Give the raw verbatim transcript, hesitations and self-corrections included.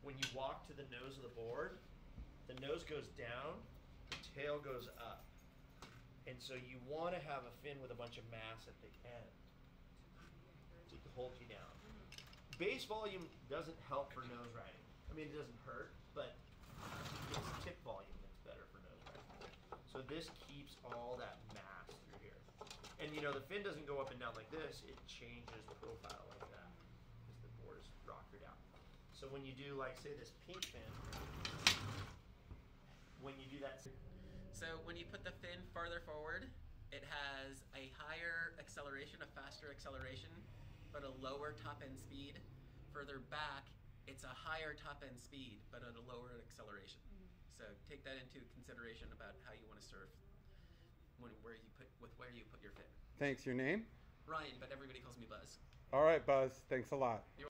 when you walk to the nose of the board, the nose goes down, the tail goes up. And so you want to have a fin with a bunch of mass at the end to hold you down. Base volume doesn't help for nose riding. I mean, it doesn't hurt, but it's tip volume that's better for nose riding. So this keeps all that mass through here. And you know, the fin doesn't go up and down like this, it changes profile like that because the board is rockered out. So when you do, like, say, this pink fin, when you do that. So when you put the fin farther forward, it has a higher acceleration, a faster acceleration, but a lower top end speed. Further back, it's a higher top end speed, but at a lower acceleration. Mm-hmm. So take that into consideration about how you want to surf, when, where you put, with where you put your fin. Thanks. Your name? Ryan, but everybody calls me Buzz. All right, Buzz. Thanks a lot. You're